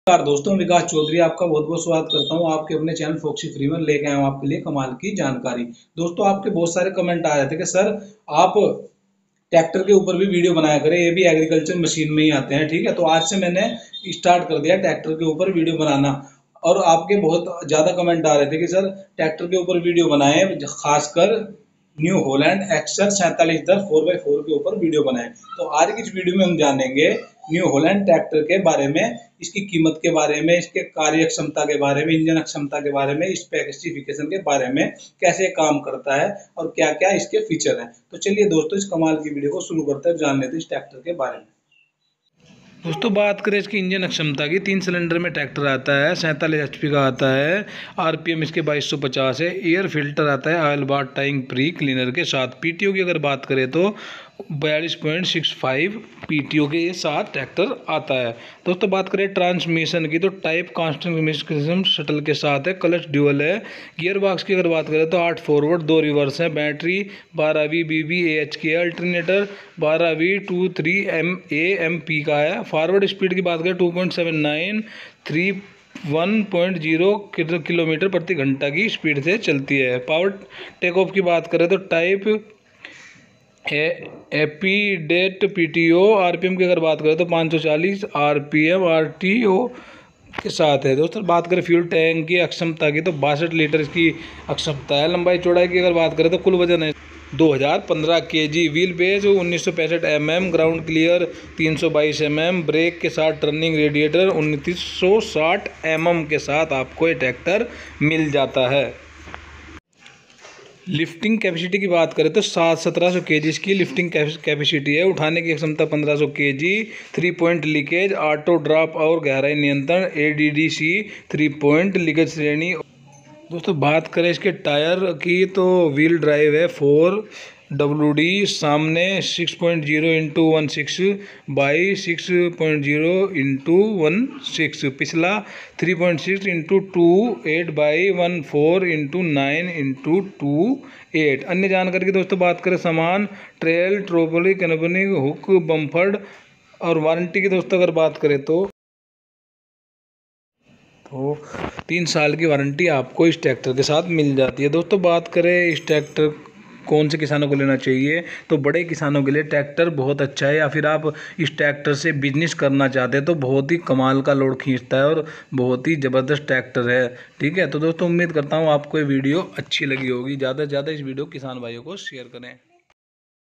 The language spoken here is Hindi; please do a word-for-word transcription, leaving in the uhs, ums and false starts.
नमस्कार दोस्तों, विकास चौधरी आपका बहुत बहुत स्वागत करता हूं आपके अपने चैनल फॉक्सी फ्री में। लेके आया हूं आपके लिए कमाल की जानकारी। दोस्तों, आपके बहुत सारे कमेंट आ रहे थे कि सर आप ट्रैक्टर के ऊपर भी वीडियो बनाया करें, ये भी एग्रीकल्चर मशीन में ही आते हैं। ठीक है, तो आज से मैंने स्टार्ट कर दिया ट्रैक्टर के ऊपर वीडियो बनाना। और आपके बहुत ज़्यादा कमेंट आ रहे थे कि सर ट्रैक्टर के ऊपर वीडियो बनाएं, खासकर न्यू हॉलैंड एक्सर सैंतालीस दस फोर बाई फोर के ऊपर वीडियो बनाएं। तो आज की इस वीडियो में हम जानेंगे न्यू हॉलैंड ट्रैक्टर के बारे में, इसकी कीमत के बारे में, इसके कार्य क्षमता के बारे में, इंजन क्षमता के बारे में, स्पेसिफिकेशन के बारे में, कैसे काम करता है और क्या क्या इसके फीचर हैं। तो चलिए दोस्तों, इस कमाल की वीडियो को शुरू करते हैं, जान लेते हैं इस ट्रैक्टर के बारे में। दोस्तों, बात करें इसकी इंजन क्षमता की। तीन सिलेंडर में ट्रैक्टर आता है, सैंतालीस एच पी का आता है। आरपीएम इसके बाईस सौ पचास है। एयर फिल्टर आता है oil bath type pre cleaner के साथ। पीटीओ की अगर बात करें तो बयालीस पॉइंट सिक्स फाइव पीटीओ के ये साथ ट्रैक्टर आता है। दोस्तों, बात करें ट्रांसमिशन की तो टाइप कांस्टेंट ट्रांसमिशन शटल के साथ है। क्लच ड्यूअल है। गियर बॉक्स की अगर बात करें तो आठ फॉरवर्ड दो रिवर्स है। बैटरी बारह V B B A H के। अल्टरनेटर बारह V two three M A M P का है। फॉरवर्ड स्पीड की बात करें two point seven nine three one point zero kilometre प्रति घंटा की स्पीड से चलती है। पावर टेक ऑफ की बात करें तो टाइप एपीडेट पीटीओ। आरपीएम की अगर बात करें तो पाँच सौ चालीस आरपीएम आरटीओ के साथ है। दोस्तों, बात करें फ्यूल टैंक की अक्षमता की तो बासठ लीटर इसकी अक्षमता है। लंबाई चौड़ाई की अगर बात करें तो कुल वजन है दो हज़ार पंद्रह के जी। व्हील बेस उन्नीस सौ पैंसठ एम एम। ग्राउंड क्लियर तीन सौ बाईस एम एम। ब्रेक के साथ टर्निंग रेडिएटर उन्नीस सौ साठ एम एम के साथ आपको ये ट्रैक्टर मिल जाता है। लिफ्टिंग कैपेसिटी की बात करें तो सात सत्रह सौ के जी इसकी लिफ्टिंग कैपेसिटी है। उठाने की क्षमता पंद्रह सौ K G. Three point linkage, auto drop और गहराई नियंत्रण, A D D C three point linkage श्रेणी। दोस्तों, बात करें इसके टायर की तो व्हील ड्राइव है फोर डब्ल्यू डी। सामने six point zero into one six by six point zero into one six. पिछला three point six into two eight by one four into nine into two eight. अन्य जानकारी की दोस्तों बात करें सामान ट्रेल ट्रोपली कैनोपनी हुक बम्फर्ड और वारंटी की दोस्तों अगर बात करें तो तो तीन साल की वारंटी आपको इस ट्रैक्टर के साथ मिल जाती है। दोस्तों, बात करें इस ट्रैक्टर कौन से किसानों को लेना चाहिए तो बड़े किसानों के लिए ट्रैक्टर बहुत अच्छा है, या फिर आप इस ट्रैक्टर से बिजनेस करना चाहते हैं तो बहुत ही कमाल का लोड खींचता है और बहुत ही ज़बरदस्त ट्रैक्टर है। ठीक है, तो दोस्तों उम्मीद करता हूँ आपको ये वीडियो अच्छी लगी होगी। ज़्यादा से ज़्यादा इस वीडियो किसान भाइयों को शेयर करें।